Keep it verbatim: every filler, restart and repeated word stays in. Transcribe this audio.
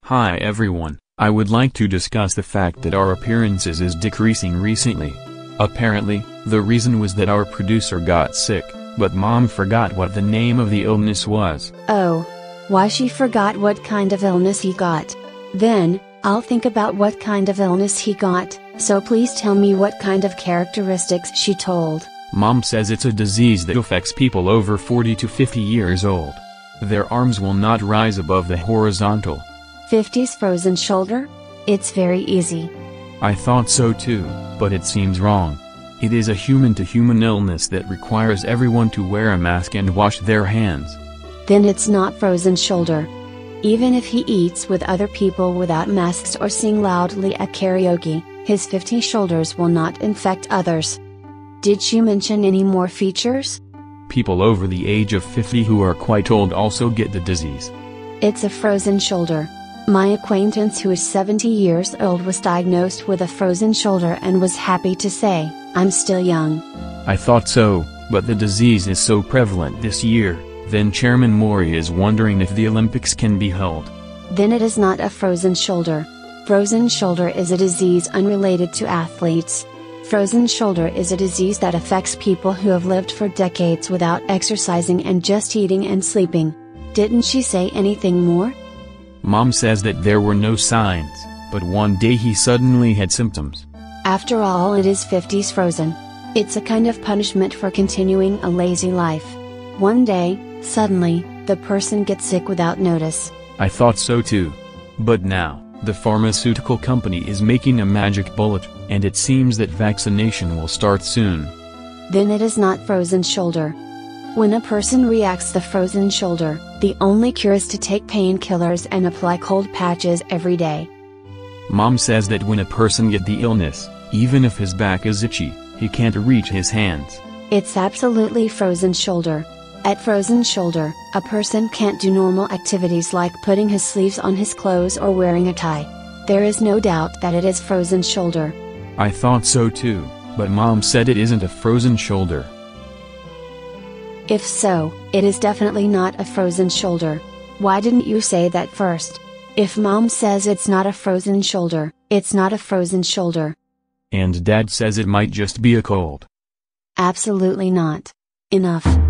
Hi everyone, I would like to discuss the fact that our appearances is decreasing recently. Apparently, the reason was that our producer got sick, but mom forgot what the name of the illness was. Oh. Why she forgot what kind of illness he got. Then, I'll think about what kind of illness he got, so please tell me what kind of characteristics she told. Mom says it's a disease that affects people over forty to fifty years old. Their arms will not rise above the horizontal. fifties frozen shoulder? It's very easy. I thought so too, but it seems wrong. It is a human-to-human illness that requires everyone to wear a mask and wash their hands. Then it's not frozen shoulder. Even if he eats with other people without masks or sing loudly at karaoke, his fifty shoulders will not infect others. Did she mention any more features? People over the age of fifty who are quite old also get the disease. It's a frozen shoulder. My acquaintance who is seventy years old was diagnosed with a frozen shoulder and was happy to say, "I'm still young." I thought so, but the disease is so prevalent this year, then Chairman Mori is wondering if the Olympics can be held. Then it is not a frozen shoulder. Frozen shoulder is a disease unrelated to athletes. Frozen shoulder is a disease that affects people who have lived for decades without exercising and just eating and sleeping. Didn't she say anything more? Mom says that there were no signs, but one day he suddenly had symptoms. After all, it is fifties frozen. It's a kind of punishment for continuing a lazy life. One day, suddenly, the person gets sick without notice. I thought so too. But now, the pharmaceutical company is making a magic bullet, and it seems that vaccination will start soon. Then it is not frozen shoulder. When a person reacts the frozen shoulder, the only cure is to take painkillers and apply cold patches every day. Mom says that when a person gets the illness, even if his back is itchy, he can't reach his hands. It's absolutely frozen shoulder. At frozen shoulder, a person can't do normal activities like putting his sleeves on his clothes or wearing a tie. There is no doubt that it is frozen shoulder. I thought so too, but Mom said it isn't a frozen shoulder. If so, it is definitely not a frozen shoulder. Why didn't you say that first? If Mom says it's not a frozen shoulder, it's not a frozen shoulder. And Dad says it might just be a cold. Absolutely not. Enough.